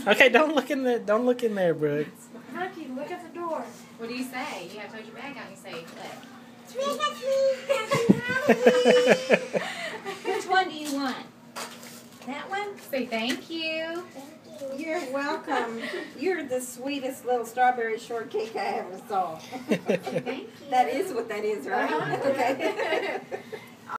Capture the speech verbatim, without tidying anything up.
Okay, don't look in the don't look in there, Brooke. Rocky, look at the door. What do you say? You have to hold your bag out and you say, what? Which one do you want? That one? Say thank you. You're welcome. You're the sweetest little strawberry shortcake I ever saw. Thank you. That is what that is, right? Uh-huh. Okay.